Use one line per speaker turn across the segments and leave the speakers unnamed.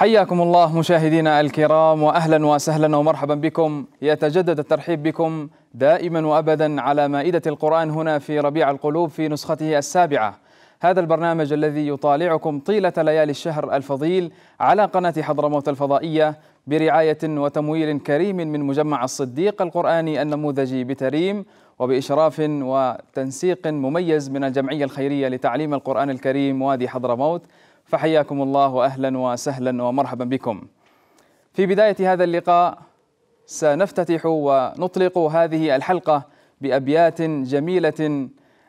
حياكم الله مشاهدينا الكرام، وأهلا وسهلا ومرحبا بكم. يتجدد الترحيب بكم دائما وأبدا على مائدة القرآن هنا في ربيع القلوب في نسخته السابعة. هذا البرنامج الذي يطالعكم طيلة ليالي الشهر الفضيل على قناة حضرموت الفضائية برعاية وتمويل كريم من مجمع الصديق القرآني النموذجي بتريم، وبإشراف وتنسيق مميز من الجمعية الخيرية لتعليم القرآن الكريم وادي حضرموت. فحياكم الله وأهلا وسهلا ومرحبا بكم. في بداية هذا اللقاء سنفتتح ونطلق هذه الحلقة بأبيات جميلة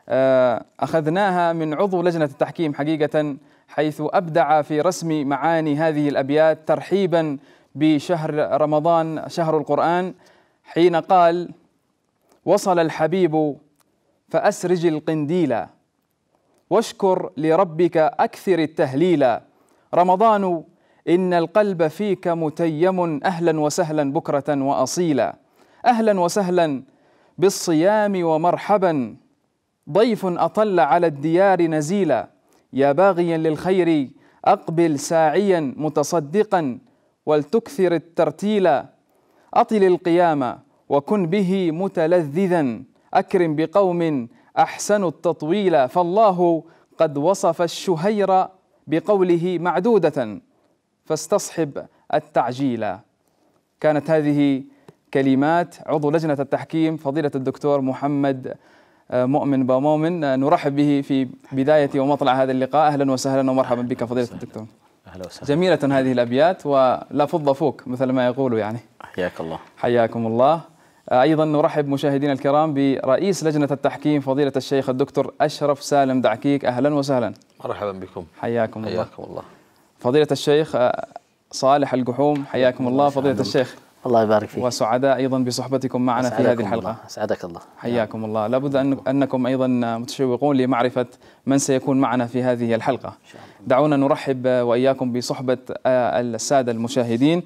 أخذناها من عضو لجنة التحكيم حقيقة، حيث أبدع في رسم معاني هذه الأبيات ترحيبا بشهر رمضان شهر القرآن، حين قال: وصل الحبيب فأسرج القنديل واشكر لربك أكثر التهليل، رمضان إن القلب فيك متيم، أهلا وسهلا بكرة وأصيلا، أهلا وسهلا بالصيام ومرحبا، ضيف أطل على الديار نزيلا، يا باغيا للخير أقبل ساعيا متصدقا ولتكثر الترتيلا، أطل القيام وكن به متلذذا، أكرم بقوم أحسنوا التطويل، فالله قد وصف الشهير بقوله معدودة فاستصحب التعجيل. كانت هذه كلمات عضو لجنة التحكيم فضيلة الدكتور محمد مؤمن بامؤمن، نرحب به في بداية ومطلع هذا اللقاء. أهلا وسهلا ومرحبا بك فضيلة الدكتور.
أهلا وسهلا.
جميلة هذه الأبيات ولا فض فوق مثل ما يقولوا يعني.
حياك الله.
حياكم الله. أيضا نرحب مشاهدينا الكرام برئيس لجنة التحكيم فضيلة الشيخ الدكتور أشرف سالم دعكيك. أهلا وسهلا.
مرحبا بكم.
حياكم الله.
حياكم الله.
فضيلة الشيخ صالح القحوم. حياكم الله فضيلة الشيخ.
الله يبارك فيك.
وسعداء أيضا بصحبتكم معنا في هذه الحلقة.
أسعدك الله.
حياكم الله. لابد أنكم أيضا متشوقون لمعرفة من سيكون معنا في هذه الحلقة. دعونا نرحب وإياكم بصحبة السادة المشاهدين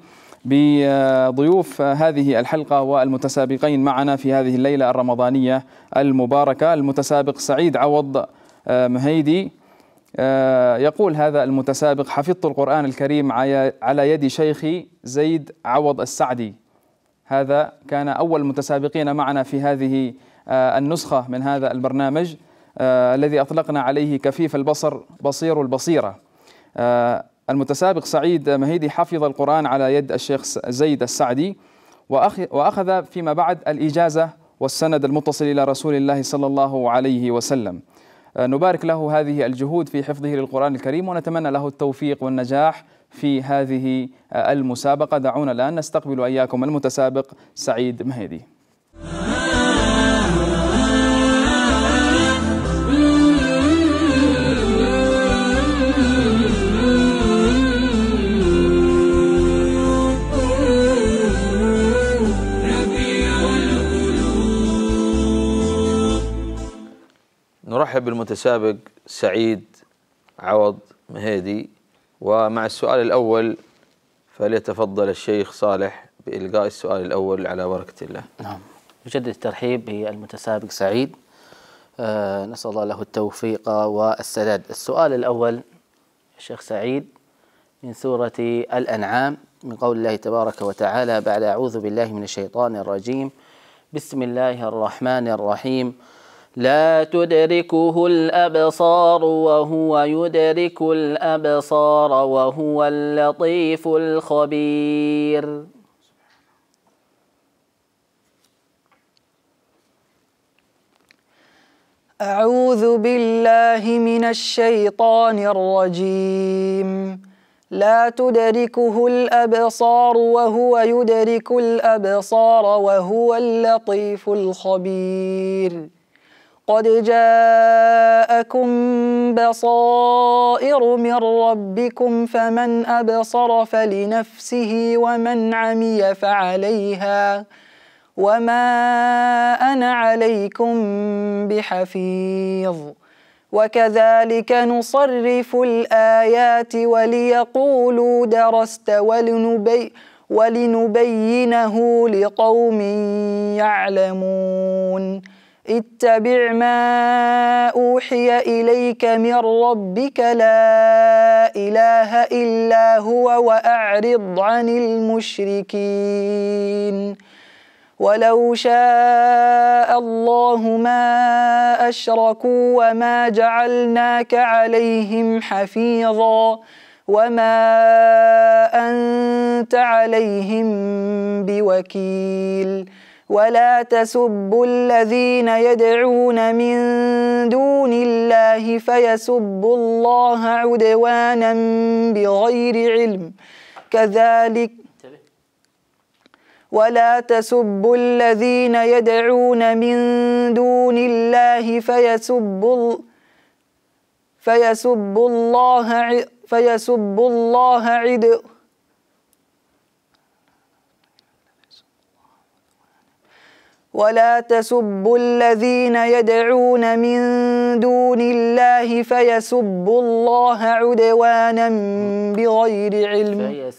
بضيوف هذه الحلقة والمتسابقين معنا في هذه الليلة الرمضانية المباركة. المتسابق سعيد عوض مهيدي. يقول هذا المتسابق: حفظت القرآن الكريم على يد شيخي زيد عوض السعدي. هذا كان أول متسابقين معنا في هذه النسخة من هذا البرنامج الذي أطلقنا عليه كفيف البصر بصير البصيرة. المتسابق سعيد مهيدي حفظ القرآن على يد الشيخ زيد السعدي، وأخذ فيما بعد الإجازة والسند المتصل إلى رسول الله صلى الله عليه وسلم. نبارك له هذه الجهود في حفظه للقرآن الكريم، ونتمنى له التوفيق والنجاح في هذه المسابقة. دعونا الآن نستقبل إياكم المتسابق سعيد مهيدي.
نرحب بالمتسابق سعيد عوض مهيدي، ومع السؤال الأول فليتفضل الشيخ صالح بإلقاء السؤال الأول على بركة الله.
نعم، نجدد الترحيب بالمتسابق سعيد، نسأل الله له التوفيق والسداد. السؤال الأول الشيخ سعيد من سورة الأنعام، من قول الله تبارك وتعالى بعد أعوذ بالله من الشيطان الرجيم: بسم الله الرحمن الرحيم: لا تدركه الأبصار وهو يدرك الأبصار وهو اللطيف الخبير.
أعوذ بالله من الشيطان الرجيم. لا تدركه الأبصار وهو يدرك الأبصار وهو اللطيف الخبير. قد جاءكم بصائر من ربكم فمن أبصر فلنفسه ومن عمي فعليها وما أنا عليكم بحفيظ. وكذلك نصرف الآيات وليقولوا درست ولنبينه لقوم يعلمون. اتبع ما أوحي إليك من ربك لا إله إلا هو وأعرض عن المشركين ولو شاء الله ما أشركوا وما جعلناك عليهم حفيظا وما أنت عليهم بوكيل ولا تسبوا الذين يدعون من دون الله فيسبوا الله عدوانا بغير علم كذلك ولا تسبوا الذين يدعون من دون الله فيسبوا الله عدوانا ولا تسبوا الذين يدعون من دون الله فيسبوا الله عدوانا بغير علم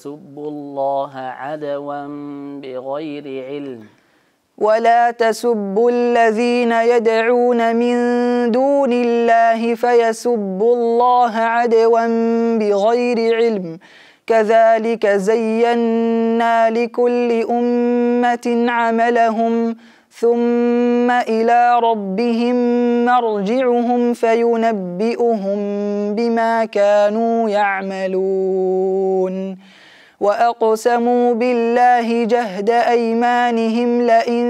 ولا تسبوا الذين يدعون من دون الله فيسبوا الله عدوا بغير علم كذلك زينا لكل أمة عملهم ثم إلى ربهم مرجعهم فينبئهم بما كانوا يعملون وأقسموا بالله جهد أيمانهم لئن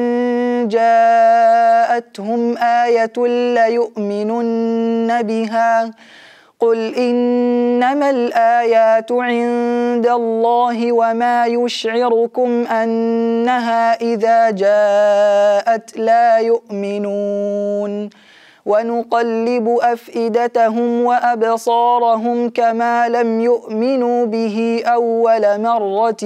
جاءتهم آية ليؤمنن بها قل إنما الآيات عند الله وما يشعركم أنها إذا جاءت لا يؤمنون ونقلب أفئدتهم وأبصارهم كما لم يؤمنوا به أول مرة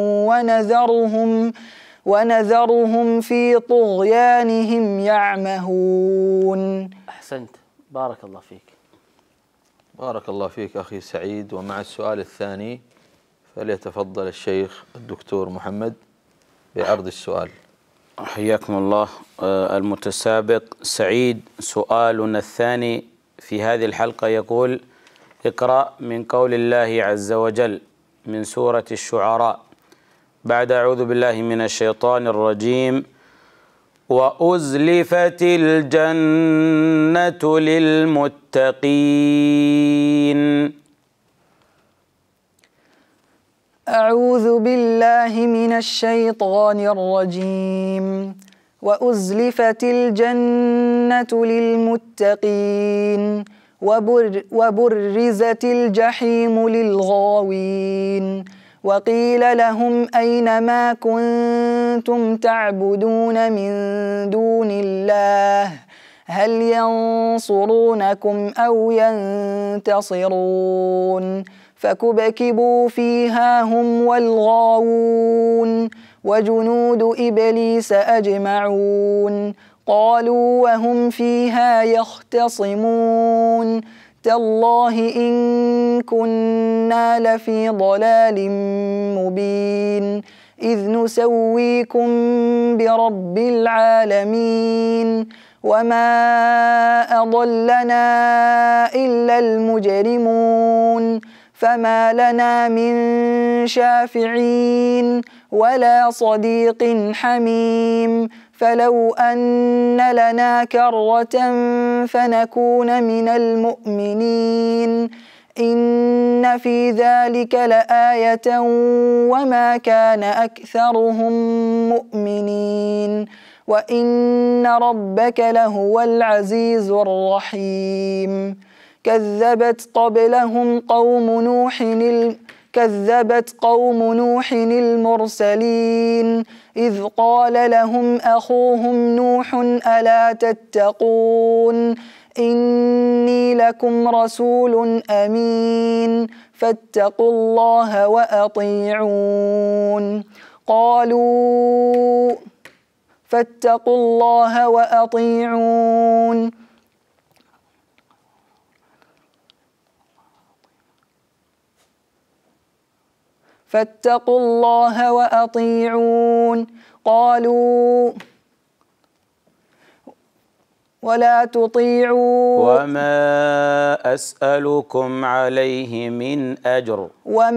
ونذرهم في طغيانهم يعمهون.
أحسنت، بارك الله فيك.
بارك الله فيك أخي سعيد. ومع السؤال الثاني فليتفضل الشيخ الدكتور محمد بعرض السؤال.
حياكم الله. المتسابق سعيد، سؤالنا الثاني في هذه الحلقة يقول: اقرأ من قول الله عز وجل من سورة الشعراء بعد أعوذ بالله من الشيطان الرجيم: وأزلفت الجنة للمتقين.
أعوذ بالله من الشيطان الرجيم. وأزلفت الجنة للمتقين وبرزت الجحيم للغاوين وقيل لهم أين ما كنتم تعبدون من دون الله هل ينصرونكم أو ينتصرون فكبكبوا فيها هم والغاوون وجنود إبليس أجمعون قالوا وهم فيها يختصمون تالله إن كنا لفي ضلال مبين إذ نسويكم برب العالمين وما أضلنا إلا المجرمون فما لنا من شافعين ولا صديق حميم فلو أن لنا كرة فنكون من المؤمنين إن في ذلك لآية وما كان أكثرهم مؤمنين وإن ربك لهو العزيز الرحيم كذبت قوم نوح المرسلين إذ قال لهم أخوهم نوح ألا تتقون إني لكم رسول أمين فاتقوا الله وأطيعون فاتقوا الله وأطيعون فاتقوا الله وأطيعون ولا تطيعوا
وما أسألكم عليه من أجر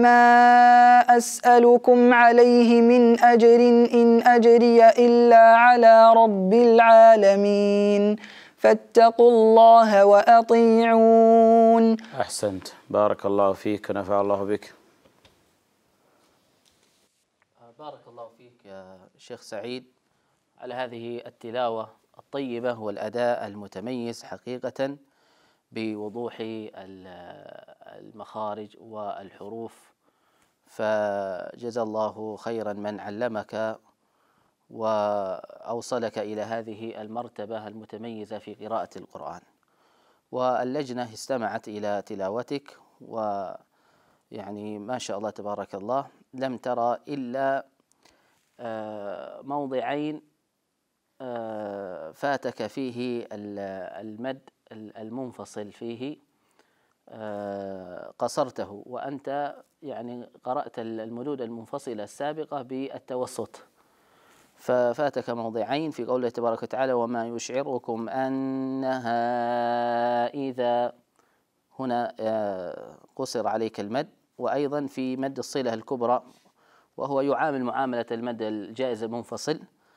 من أجر إن أجري إلا على رب العالمين فاتقوا الله وأطيعون.
أحسنت، بارك الله فيك ونفع الله بك.
بارك الله فيك يا شيخ سعيد على هذه التلاوة الطيبة والأداء المتميز حقيقة بوضوح المخارج والحروف، فجزا الله خيرا من علمك وأوصلك إلى هذه المرتبة المتميزة في قراءة القرآن. واللجنة استمعت إلى تلاوتك، ويعني ما شاء الله تبارك الله لم ترى إلا موضعين فاتك فيه المد المنفصل فيه قصرته، وأنت يعني قرأت المدود المنفصلة السابقة بالتوسط، ففاتك موضعين في قوله تبارك وتعالى وما يشعركم أنها إذا، هنا قصر عليك المد، وأيضا في مد الصلة الكبرى وهو يعامل معاملة المد الجائز المنفصل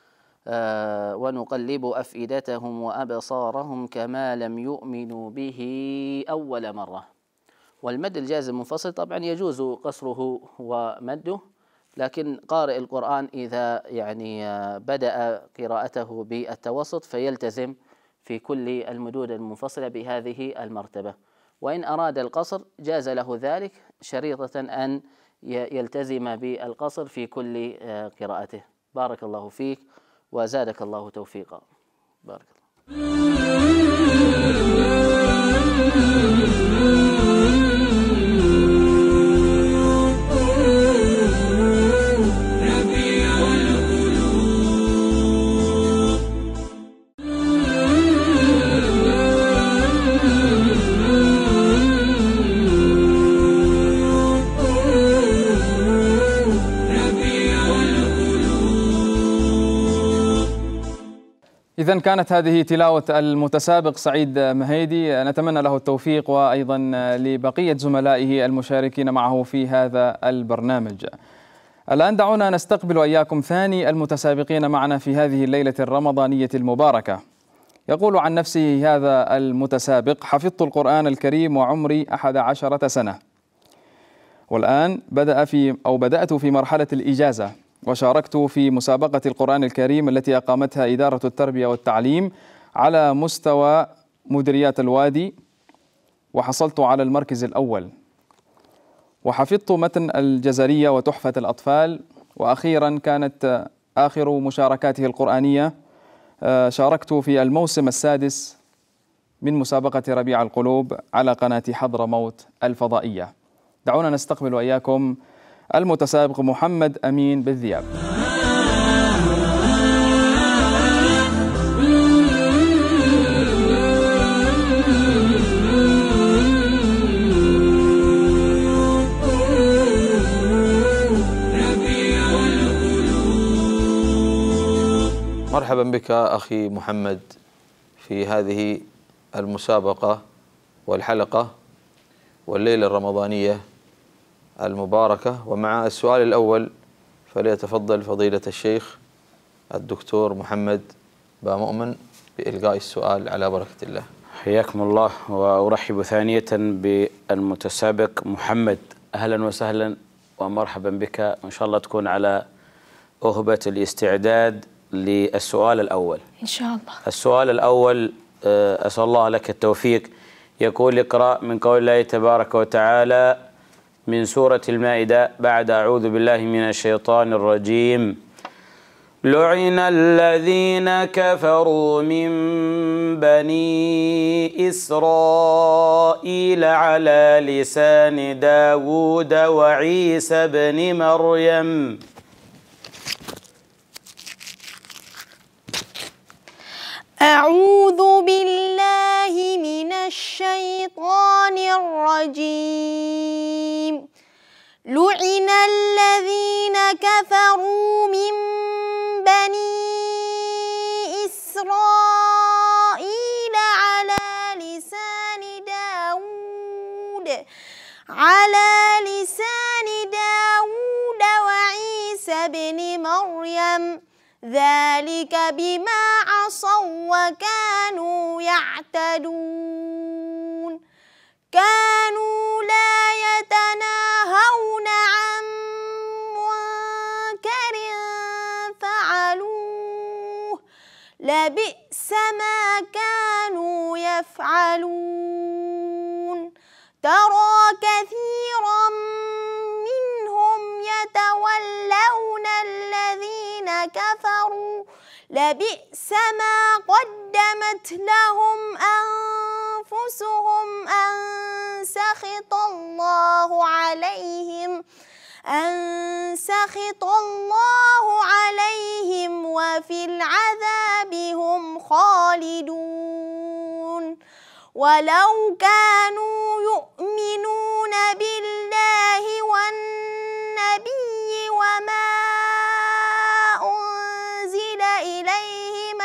ونقلب أفئدتهم وأبصارهم كما لم يؤمنوا به أول مرة. والمد الجائز المنفصل طبعا يجوز قصره ومده، لكن قارئ القرآن إذا يعني بدأ قراءته بالتوسط فيلتزم في كل المدود المنفصلة بهذه المرتبة، وإن أراد القصر جاز له ذلك شريطة أن يلتزم بالقصر في كل قراءته. بارك الله فيك وزادك الله توفيقا. بارك الله.
إذن كانت هذه تلاوة المتسابق سعيد مهيدي، نتمنى له التوفيق وأيضا لبقية زملائه المشاركين معه في هذا البرنامج. الآن دعونا نستقبل وإياكم ثاني المتسابقين معنا في هذه الليلة الرمضانية المباركة. يقول عن نفسه هذا المتسابق: حفظت القرآن الكريم وعمري 11 سنة، والآن بدأت في مرحلة الإجازة، وشاركت في مسابقة القرآن الكريم التي أقامتها إدارة التربية والتعليم على مستوى مديريات الوادي، وحصلت على المركز الأول، وحفظت متن الجزرية وتحفة الأطفال، وأخيرا كانت آخر مشاركاته القرآنية شاركت في الموسم السادس من مسابقة ربيع القلوب على قناة حضرموت الفضائية. دعونا نستقبل وإياكم المتسابق محمد أمين بالذياب.
مرحبا بك أخي محمد في هذه المسابقة والحلقة والليلة الرمضانية المباركة. ومع السؤال الأول فليتفضل فضيلة الشيخ الدكتور محمد بامؤمن بإلقاء السؤال على بركة الله.
حياكم الله، وأرحب ثانية بالمتسابق محمد. أهلا وسهلا ومرحبا بك، وإن شاء الله تكون على أهبة الاستعداد للسؤال الأول
إن شاء الله.
السؤال الأول أسأل الله لك التوفيق. يقول: اقرأ من قول الله تبارك وتعالى من سورة المائدة بعد أعوذ بالله من الشيطان الرجيم: لعن الذين كفروا من بني إسرائيل على لسان داود وعيسى بن مريم.
أعوذ بالله من الشيطان الرجيم. لعن الذين كفروا من بني إسرائيل على لسان داود وعيسى بن مريم ذلك بما عصوا وكانوا يعتدون كانوا لا يتناهون عن منكر فعلوه لبئس ما كانوا يفعلون ترى كثيرا منهم يتولون الذين كفروا لبئس ما قدمت لهم أنفسهم أن سخط الله عليهم وفي العذاب هم خالدون ولو كانوا يؤمنون بالله والنبي وما أنزل إليه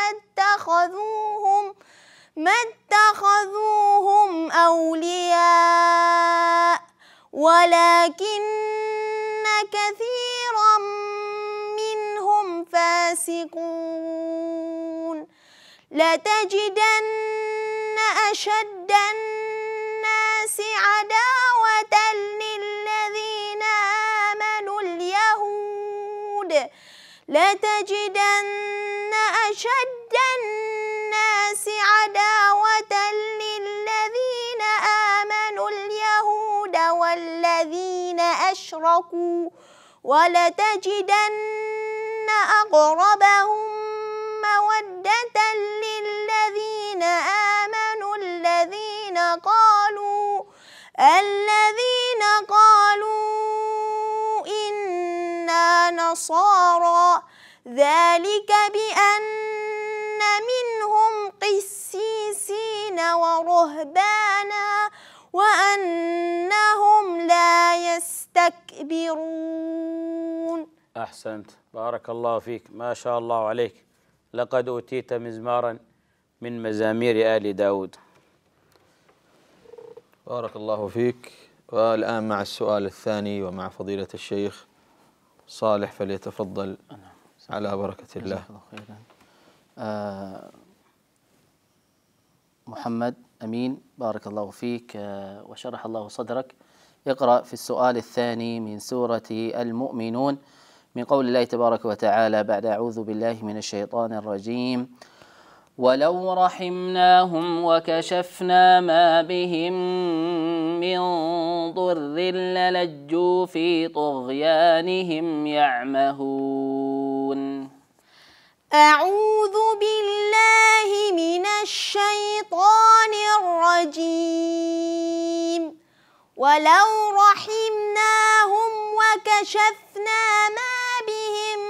ما اتخذوهم أولياء ولكن كثيرا منهم فاسقون لتجدن أشد الناس عداوة للذين آمنوا اليهود لتجدن أشد الناس عداوة للذين آمنوا اليهود والذين أشركوا ولتجدن أقربهم مودة للذين آمنوا الذين قالوا إنا نصارى ذلك بأن منهم قسيسين ورهبانا وأنهم لا يستكبرون.
أحسنت، بارك الله فيك، ما شاء الله عليك، لقد أوتيت مزمارا من مزامير آل داود.
بارك الله فيك. والآن مع السؤال الثاني ومع فضيلة الشيخ صالح، فليتفضل على بركة الله.
محمد أمين، بارك الله فيك وشرح الله صدرك. اقرأ في السؤال الثاني من سورة المؤمنون من قول الله تبارك وتعالى بعد أعوذ بالله من الشيطان الرجيم: ولو رحمناهم وكشفنا ما بهم من ضر للجوا في طغيانهم يعمهون.
أعوذ بالله من الشيطان الرجيم. ولو رحمناهم وكشفنا ما بهم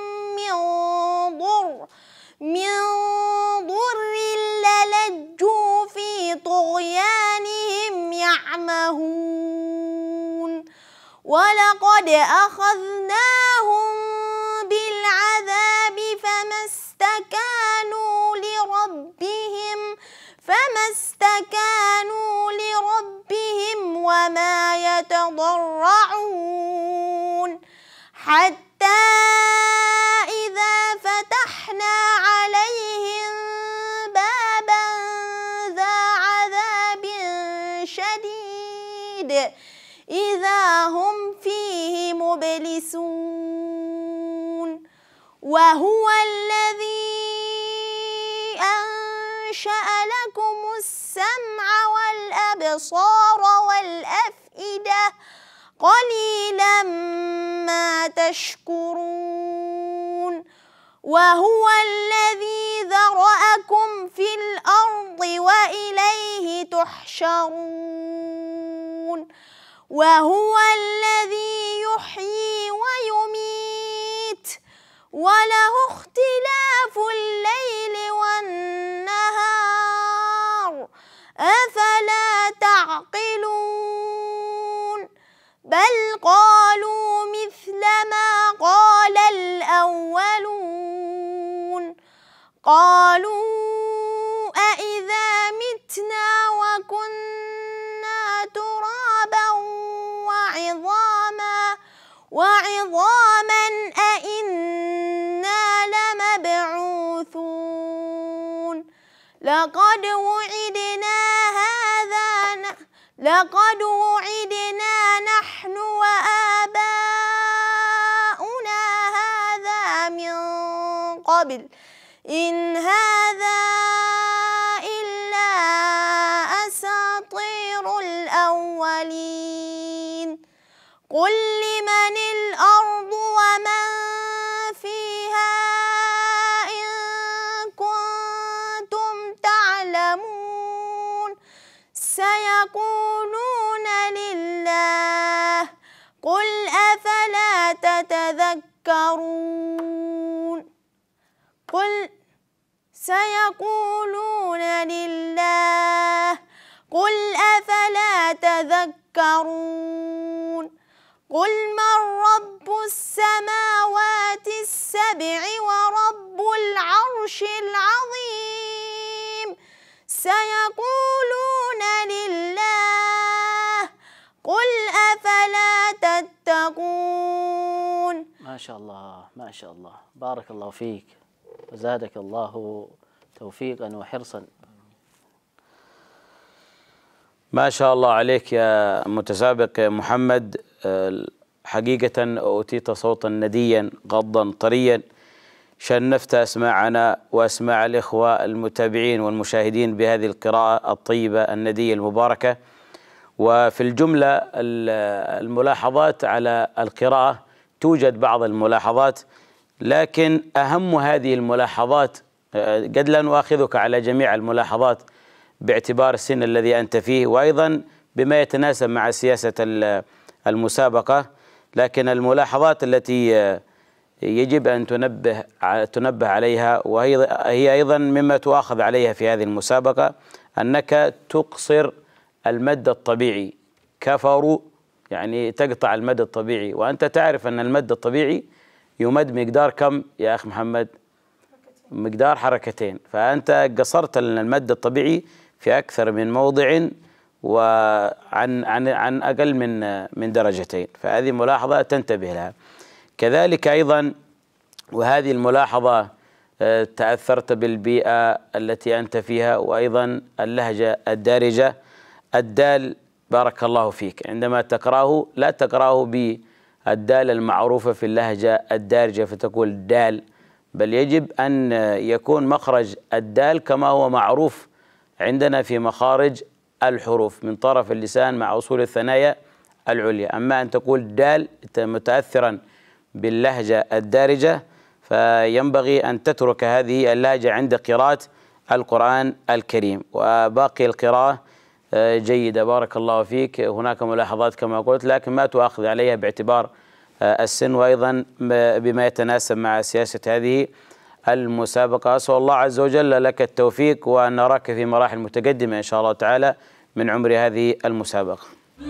من ضر للجوا في طغيانهم يعمهون ولقد أخذناهم بالعذاب فما استكانوا لربهم وما يتضرعون حتى إذا فتحنا عليهم بابا ذا عذاب شديد إذا هم فيه مبلسون. وهو الذي أنشأ لكم السمع والأبصار والأفئدة قليلا ما تشكرون. وهو الذي ذرأكم في الأرض وإليه تحشرون. وهو الذي يحيي ويميت وله اختلاف الليل والنهار أفلا تعقلون. بل قالوا مثل ما قال الأولون قالوا أإذا متنا وكنا ترابا لقد وعدنا نحن وآباؤنا هذا من قبل إن هذا إلا أساطير الأولين قل لمن الأرض ومن فيها إن كنتم تعلمون سيقولون لله قل أفلا تتذكرون سيقولون لله قل أفلا تذكرون قل من رب السماوات السبع ورب العرش العظيم سيقولون لله قل أفلا تتقون.
ما شاء الله ما شاء الله، بارك الله فيك وزادك الله توفيقا وحرصا.
ما شاء الله عليك يا متسابق يا محمد، حقيقة أوتيت صوتا نديا غضا طريا، شنفت أسماعنا وأسماع الإخوة المتابعين والمشاهدين بهذه القراءة الطيبة الندية المباركة. وفي الجملة الملاحظات على القراءة، توجد بعض الملاحظات، لكن أهم هذه الملاحظات، قد لا نؤاخذك على جميع الملاحظات باعتبار السن الذي أنت فيه، وأيضا بما يتناسب مع سياسة المسابقة، لكن الملاحظات التي يجب أن تنبه عليها، وهي أيضا مما تؤاخذ عليها في هذه المسابقة، أنك تقصر المد الطبيعي. كفروا يعني تقطع المد الطبيعي، وأنت تعرف أن المد الطبيعي يمد مقدار كم يا أخ محمد؟ مقدار حركتين، فأنت قصرت المد الطبيعي في أكثر من موضع وعن أقل من درجتين، فهذه ملاحظة تنتبه لها. كذلك أيضا، وهذه الملاحظة تأثرت بالبيئة التي أنت فيها، وأيضا اللهجة الدارجة. الدال بارك الله فيك عندما تقرأه لا تقرأه بالدال المعروفة في اللهجة الدارجة فتقول دال، بل يجب أن يكون مخرج الدال كما هو معروف عندنا في مخارج الحروف من طرف اللسان مع أصول الثنايا العليا. أما أن تقول دال متأثرا باللهجة الدارجة، فينبغي أن تترك هذه اللهجة عند قراءة القرآن الكريم. وباقي القراءة جيدة بارك الله فيك، هناك ملاحظات كما قلت لكن ما تؤاخذ عليها باعتبار السن، وأيضا بما يتناسب مع سياسة هذه المسابقة. أسأل الله عز وجل لك التوفيق، وأن نراك في مراحل متقدمة إن شاء الله تعالى من عمر هذه المسابقة.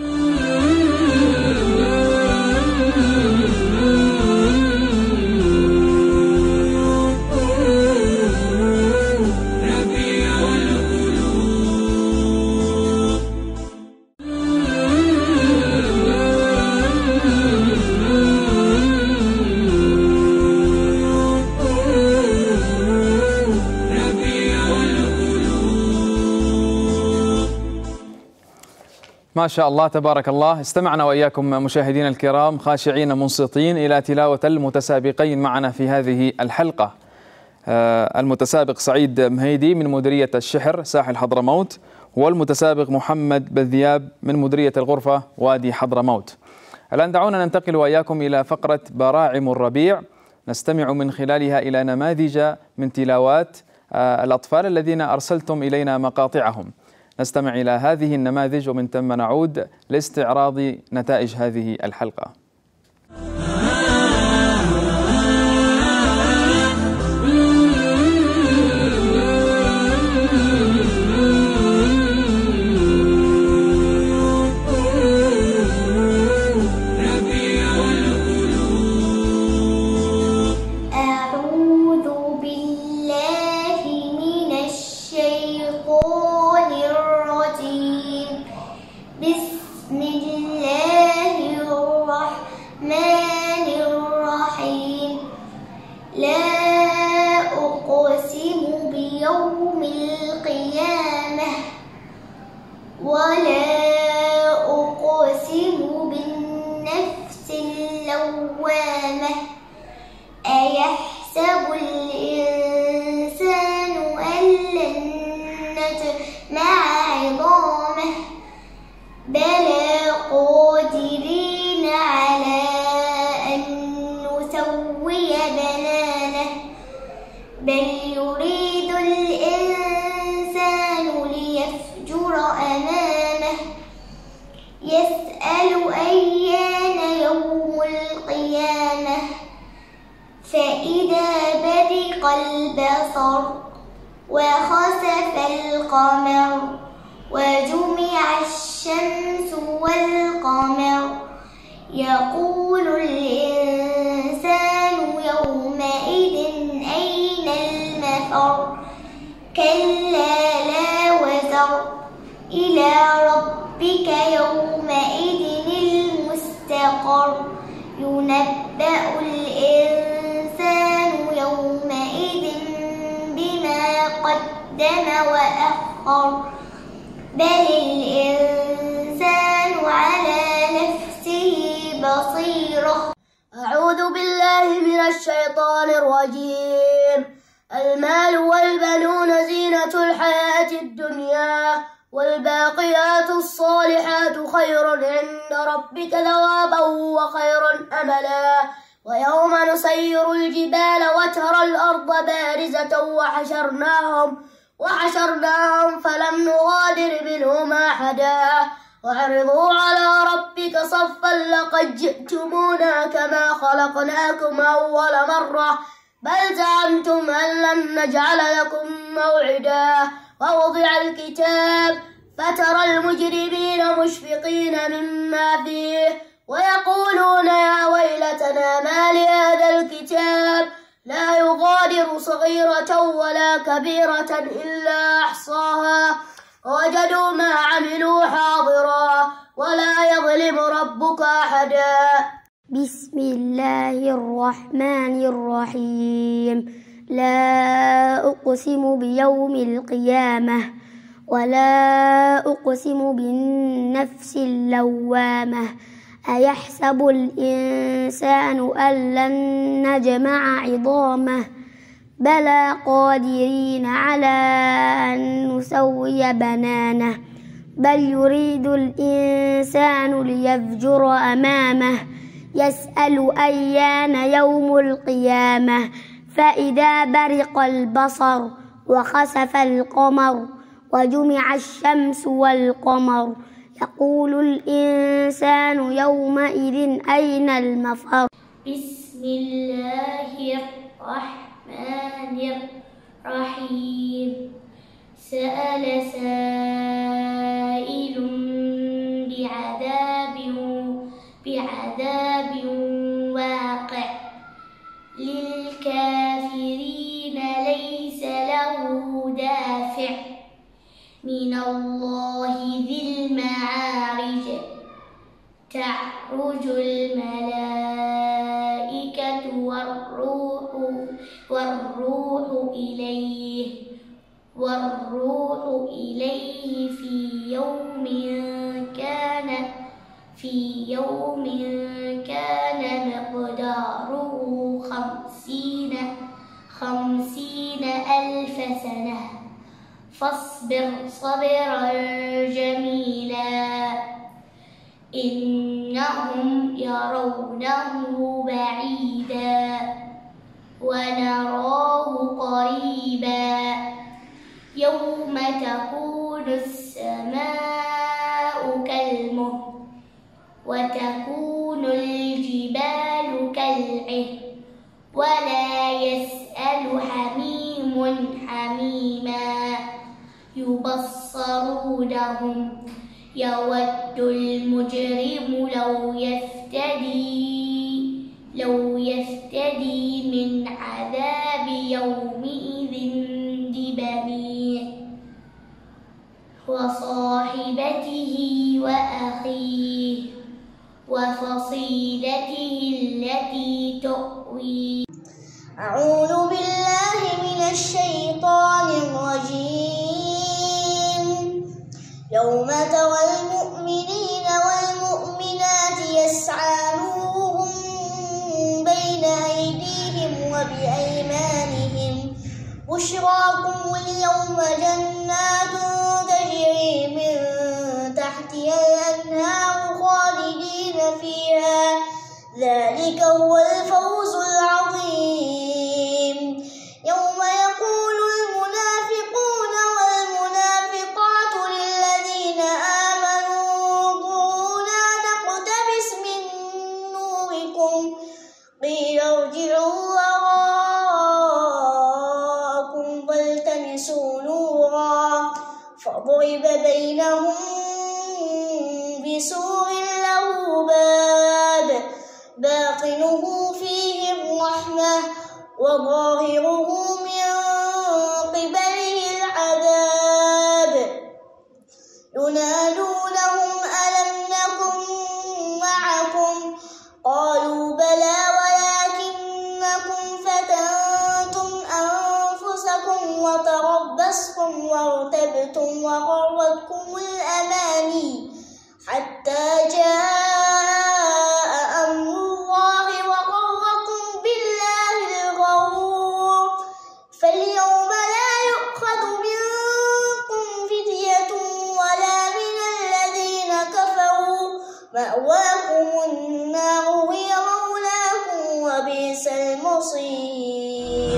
ما شاء الله تبارك الله. استمعنا وإياكم مشاهدينا الكرام خاشعين منصتين إلى تلاوة المتسابقين معنا في هذه الحلقة. المتسابق سعيد مهيدي من مديرية الشحر ساحل حضرموت، والمتسابق محمد بذياب من مديرية الغرفة وادي حضرموت. الآن دعونا ننتقل وإياكم إلى فقرة براعم الربيع، نستمع من خلالها إلى نماذج من تلاوات الأطفال الذين أرسلتم إلينا مقاطعهم. نستمع إلى هذه النماذج ومن ثم نعود لاستعراض نتائج هذه الحلقة.
بسم الله الرحمن ولا أقسم بالنفس اللوامة أيحسب الإنسان أن لن نجمع عظامه بلى قادرين على أن نسوي بنانه بل يريد الإنسان ليفجر أمامه يسأل أيان يوم القيامة فإذا برق البصر وخسف القمر وجمع الشمس والقمر يقول الإنسان يومئذ أين المفر كلا لا وزر إلى ربك يومئذ المستقر ينبأ الإنسان يومئذ بما قدم وأخر بل الإنسان على نفسه بصيرة.
أعوذ بالله من الشيطان الرجيم. المال والبنون زينة الحياة الدنيا والباقيات الصالحات خير عند ربك ثوابا وخير أملا ويوم نسير الجبال وترى الأرض بارزة وحشرناهم فلم نغادر منهم أحدا وعرضوا على ربك صفا لقد جئتمونا كما خلقناكم أول مرة بل زعمتم أن لن نجعل لكم موعدا ووضع الكتاب فترى المجرمين مشفقين مما فيه ويقولون يا ويلتنا ما لهذا الكتاب لا يغادر صغيرة ولا كبيرة إلا أحصاها ووجدوا ما عملوا حاضرا ولا يظلم ربك أحدا.
بسم الله الرحمن الرحيم. لا أقسم بيوم القيامة ولا أقسم بالنفس اللوامة أيحسب الإنسان أن لن نجمع عظامه بلى قادرين على أن نسوي بنانه بل يريد الإنسان ليفجر أمامه يسأل أيان يوم القيامة فإذا برق البصر وخسف القمر وجمع الشمس والقمر يقول الإنسان يومئذ أين المفر.
بسم الله الرحمن الرحيم. سأل سائل بعذاب واقع للكافرين ليس له دافع من الله ذي المعارج تعرج الملائكة والروح إليه في يوم كان مقداره 50 ألف سنة فاصبر صبرا جميلا إنهم يرونه بعيدا ونراه قريبا يوم تكون السماء كالمهل وتكون الجبال كالعهن ولا يسأل حميم حميما يبصرونهم يود المجرم لو يفتدي من عذاب يومئذ ببنيه وصاحبته وأخيه وفصيلته التي تؤويه.
أعوذ بالله من الشيطان الرجيم.
يوم ترى المؤمنين والمؤمنات يسعى نورهم بين أيديهم وبأيمانهم بشراكم اليوم جنات تجري من تحتها الأنهار خالدين فيها ذلك هو الفوز العظيم يوم يقول المنافقون والمنافقات للذين آمنوا انظرونا نقتبس من نوركم قيل ارجعوا وراءكم فالتمسوا نورا فضرب بينهم بسور له باب باطنه فيه الرحمة وظاهره من قبله العذاب ينادونهم ألم نكن معكم قالوا بلى ولكنكم فتنتم أنفسكم وتربصتم وارتبتم وغرتكم الأماني حتى جاء أمر الله وغركم بالله الغرور فاليوم لا يؤخذ منكم فدية ولا من الذين كفروا مأواكم النار هي مولاكم وبئس المصير.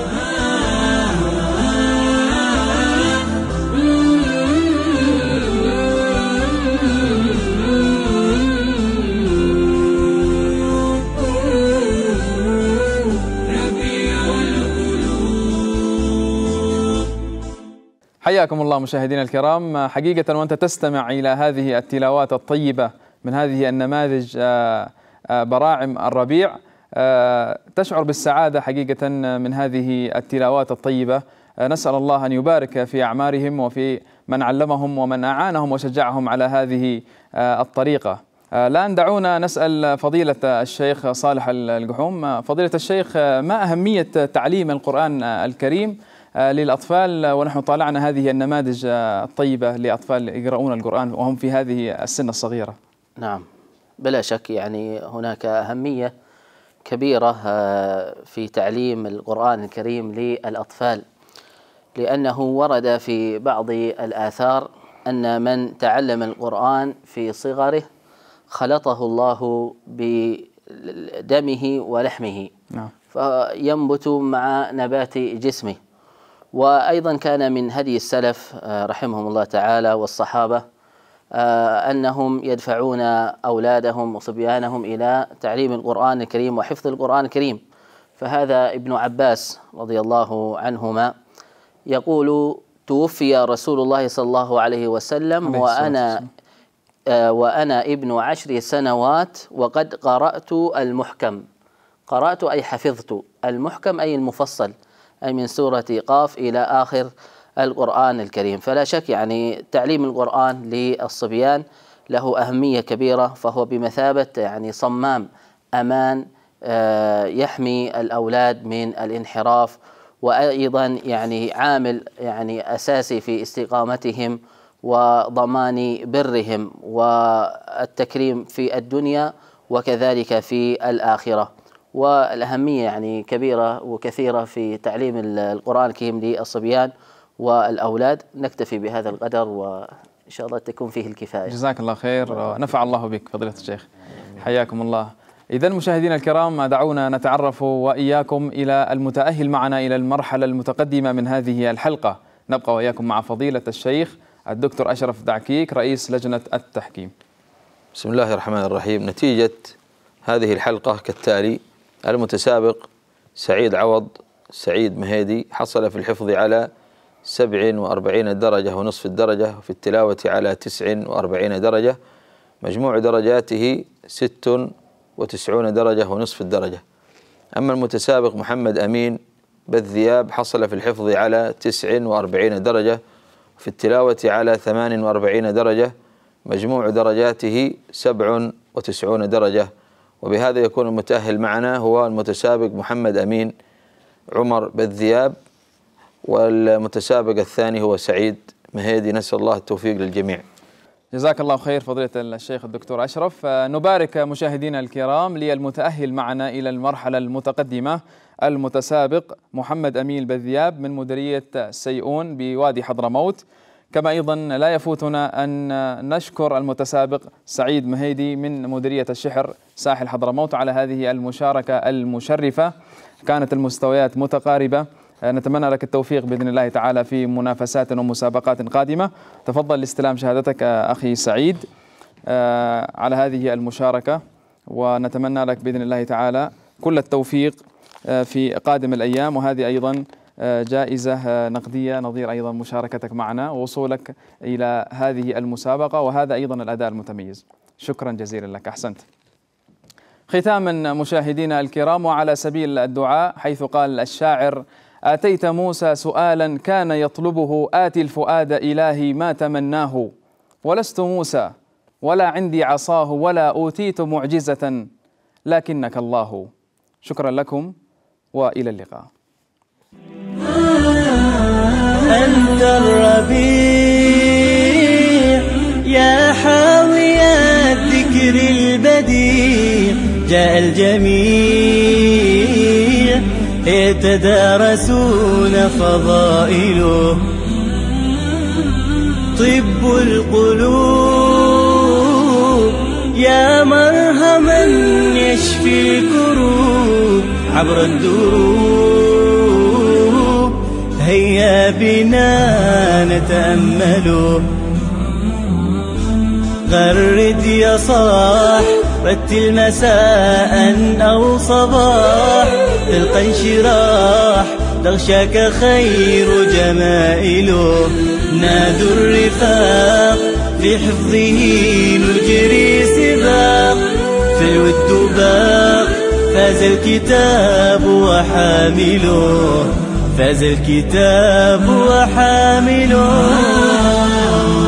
حياكم الله مشاهدينا الكرام. حقيقة وأنت تستمع إلى هذه التلاوات الطيبة من هذه النماذج براعم الربيع تشعر بالسعادة حقيقة من هذه التلاوات الطيبة. نسأل الله أن يبارك في أعمارهم وفي من علمهم ومن أعانهم وشجعهم على هذه الطريقة. الآن دعونا نسأل فضيلة الشيخ صالح القحوم. فضيلة الشيخ، ما أهمية تعليم القرآن الكريم للأطفال ونحن طالعنا هذه النماذج الطيبة لأطفال يقرؤون القرآن وهم في هذه السن الصغيرة؟
نعم، بلا شك يعني هناك أهمية كبيرة في تعليم القرآن الكريم للأطفال، لأنه ورد في بعض الآثار أن من تعلم القرآن في صغره خلطه الله بدمه ولحمه فينبت مع نبات جسمه. وأيضا كان من هدي السلف رحمهم الله تعالى والصحابة أنهم يدفعون أولادهم وصبيانهم إلى تعليم القرآن الكريم وحفظ القرآن الكريم. فهذا ابن عباس رضي الله عنهما يقول: توفي رسول الله صلى الله عليه وسلم وأنا ابن 10 سنوات وقد قرأت المحكم. قرأت أي حفظت، المحكم أي المفصل، أي من سورة قاف إلى آخر القرآن الكريم. فلا شك يعني تعليم القرآن للصبيان له أهمية كبيرة، فهو بمثابة يعني صمام أمان يحمي الأولاد من الانحراف، وأيضا يعني عامل يعني أساسي في استقامتهم وضمان برهم والتكريم في الدنيا وكذلك في الآخرة. والأهمية يعني كبيرة وكثيرة في تعليم القرآن الكريم للصبيان والأولاد. نكتفي بهذا القدر وإن شاء الله تكون فيه الكفاية.
جزاك الله خير ونفع الله بك فضيلة الشيخ، حياكم الله. إذن مشاهدينا الكرام، دعونا نتعرف وإياكم إلى المتأهل معنا إلى المرحلة المتقدمة من هذه الحلقة. نبقى وإياكم مع فضيلة الشيخ الدكتور أشرف دعكيك رئيس لجنة التحكيم.
بسم الله الرحمن الرحيم. نتيجة هذه الحلقة كالتالي: المتسابق سعيد عوض سعيد مهيدي حصل في الحفظ على 47 درجة ونصف الدرجة، وفي التلاوة على 49 درجة، مجموع درجاته 96 درجة ونصف الدرجة. أما المتسابق محمد أمين بالذياب حصل في الحفظ على 49 درجة، وفي التلاوة على 48 درجة، مجموع درجاته 97 درجة. وبهذا يكون المتأهل معنا هو المتسابق محمد أمين عمر بالذياب، والمتسابق الثاني هو سعيد مهيدي. نسأل الله التوفيق للجميع.
جزاك الله خير فضيلة الشيخ الدكتور أشرف. نبارك مشاهدينا الكرام للمتأهل معنا إلى المرحلة المتقدمة المتسابق محمد أمين البذياب من مديرية سيئون بوادي حضرموت. كما أيضا لا يفوتنا أن نشكر المتسابق سعيد مهيدي من مديرية الشحر ساحل حضرموت على هذه المشاركة المشرفة. كانت المستويات متقاربة. نتمنى لك التوفيق بإذن الله تعالى في منافسات ومسابقات قادمة. تفضل لاستلام شهادتك أخي سعيد على هذه المشاركة، ونتمنى لك بإذن الله تعالى كل التوفيق في قادم الأيام. وهذه أيضا جائزة نقدية نظير أيضا مشاركتك معنا ووصولك إلى هذه المسابقة، وهذا أيضا الأداء المتميز. شكرا جزيلا لك، أحسنت. ختاما مشاهدينا الكرام، وعلى سبيل الدعاء، حيث قال الشاعر: آتيت موسى سؤالا كان يطلبه، آتي الفؤاد إلهي ما تمناه، ولست موسى ولا عندي عصاه، ولا أوتيت معجزة لكنك الله. شكرا لكم وإلى اللقاء.
أنت الربيع يا حاوي الذكر البديع، جاء الجميع يتدارسون فضائله، طب القلوب يا مرهما يشفي الكروب عبر الدروب، هيا بنا نتأمل. غرد يا صاح رتل مساء أو صباح، تلقى انشراح تغشاك خير جمائله. نادوا الرفاق في حفظه نجري سباق، في الود باق فاز الكتاب وحامله، فاز الكتاب وحامله.